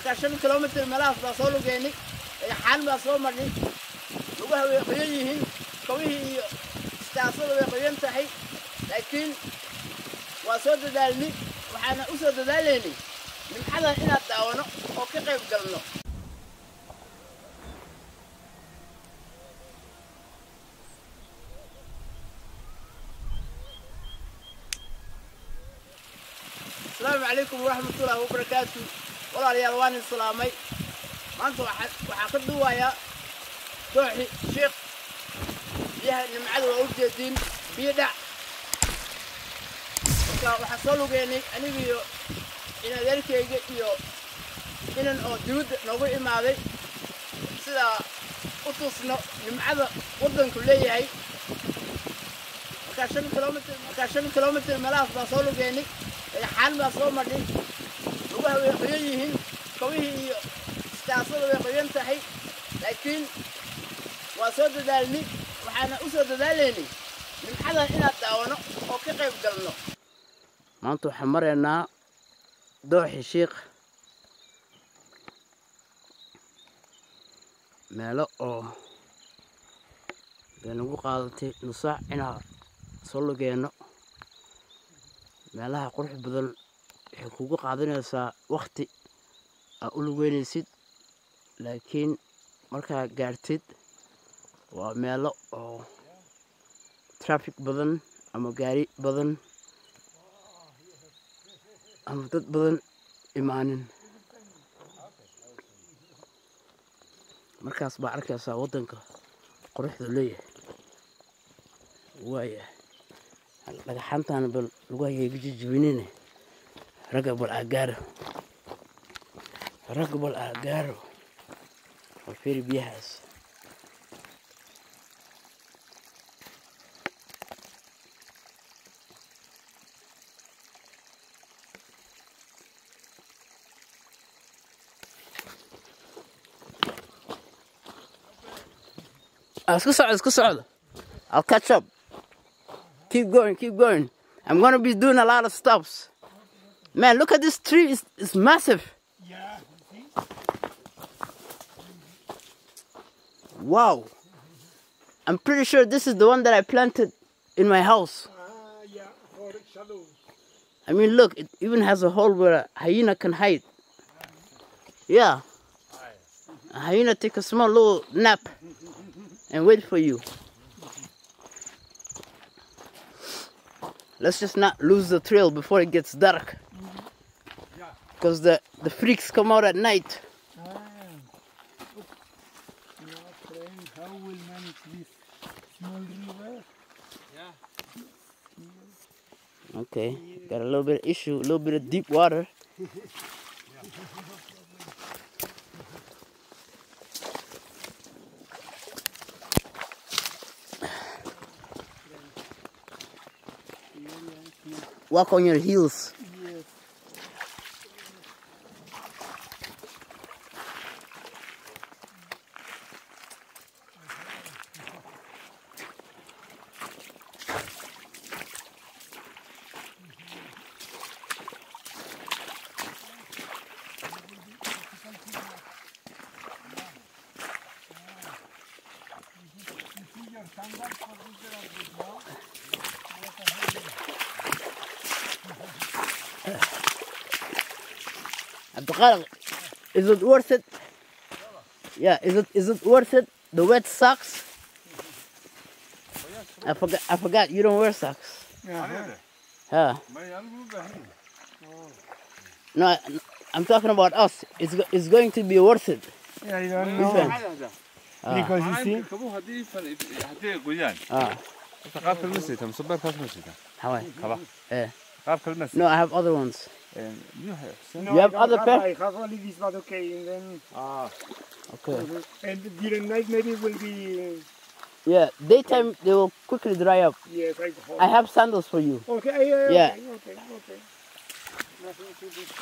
marka 5 kilomitir meelahaas baa soo lugeynay xaan baa soo marnay lugaha way qoyan yihiin kawihii iyo istaasada way qoyan tahay laakiin waa soo dadaalnay waxaana u soo dadaalaynay nimcada inaad daawano oo ka qayb galno السلام عليكم ورحمة الله وبركاته والله ريال واني السلامي ما انتو وحاقدوا يا دوحي شيخ بيها نمعلو ووجدين بيدع وحصلوا بيني أنا بيو إن ذلك يجيو إن الجود نوعي ماذي سلا أتصنا نمعلو وردن كلية هاي 5 كيلومتر ملاف بصولوا بيني xaan baa soo marnay lugaha way qoyan yihiin kawihii iyo istaasada way qoyan tahay laakiin waa soo dadaalnay waxaana u soo dadaalaynay nimcada inaad daawano oo ka qayb galno maanta waxaan maraynaa dooxi sheekh meelo oo beenugu qaadatay nus saac inaan soo lugeeno meelaha qurux badan waxay kugu qaadanaysaa waqti aad u lugeynaysid laakiin markaa gaartid waa meelo oo traffic badan ama gaari badan ama dad badan imaanin markaas baa arkaysaa waddanka quruxda leeyahay waayahay dhagaxantaan bal lagu hayeega jijibinine ragga bal aagaaro oo fiiri biyahaas isku socdo I'll catch up. Keep going. I'm gonna be doing a lot of stops. Man, look at this tree, it's massive. Yeah, see? Wow. I'm pretty sure this is the one that I planted in my house. Yeah, for shadows. I mean, look, it even has a hole where a hyena can hide. Yeah. A hyena take a small little nap and wait for you. Let's just not lose the trail before it gets dark. Because the freaks come out at night. How will manage this small river? Yeah. Okay, got a little bit of issue, a little bit of deep water. Walk on your heels. Yes. Abdulkader, is it worth it? Yeah, is it worth it? The wet socks? I forgot you don't wear socks. Yeah. No, I'm talking about us. It's going to be worth it. Yeah, I don't know. Because you see. No, I have other ones. No, You have other pairs? I have only this one, okay, and then. Okay. And during night maybe it will be. Yeah, daytime they will quickly dry up. Yes, I have sandals for you. Okay, Yeah. okay. Nothing to do.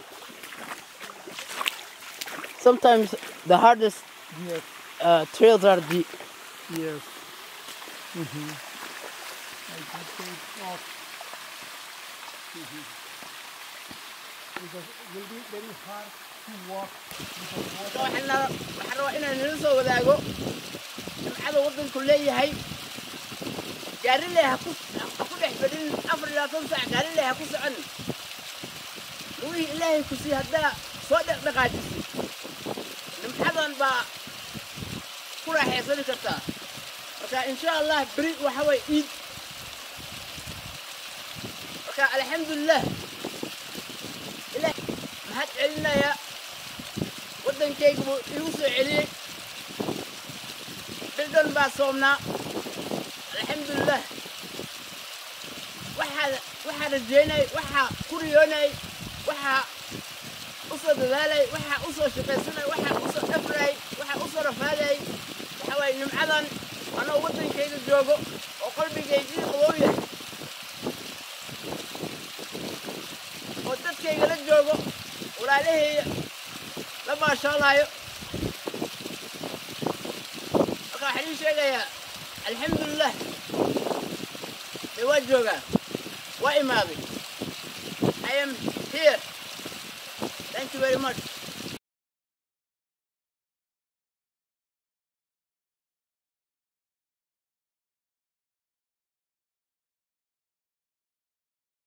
Sometimes the hardest Yes, trails are deep. yes. I can take off. Because it will be very hard waxaan rabaa inaan idin soo wadaago nimcada waddanku leeyahay gaariley ha ku dhex fadhin 24 saac gaariley ha ku socon wixii ilaahay ku sii haddaa soo dhaqdhaqaajisay nimcadan baa ku raaxaysan kartaa marka insha Allah bari waxa way iid marka alxamdulillah ilaahay mahad celinaya waddankaygu buu igu soo celiyey bildhan baa soomnaa alxamdulillah waxaa rajeynay waxaa ku riyoonay waxaa u soo dadaalay waxaa u soo shaqaysanay waxaa u soo dhafray waxaa u soo rafaaday waxa waaye nimcadan anoo waddankayga joogo oo qalbigaygii qabow yahay oo dadkayga la joogo walaalahayga la maashaalayo marka waxaan ii sheegayaa alxamdulillah dee waa joogaa waa imaaday I am here. Thank you very much.